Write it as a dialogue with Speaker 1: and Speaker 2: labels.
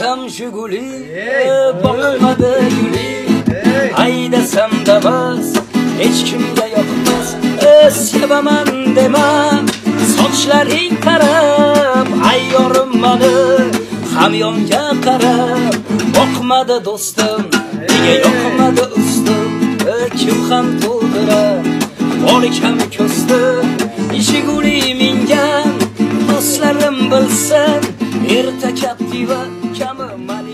Speaker 1: Haydasam Jiguli, boqmadi guli. Haydasam Damas, hech kimga yoqmas. Sevaman dema, sochlaring qarab, ayyorim mani hamyonga qarab. Boqmadi do'stim, nega yoqmadi ustim. Kim ham to'ldirar, bor kam ko'stim. Jiguli mingan, do'stlarim bilsin, erta Captiva kami mali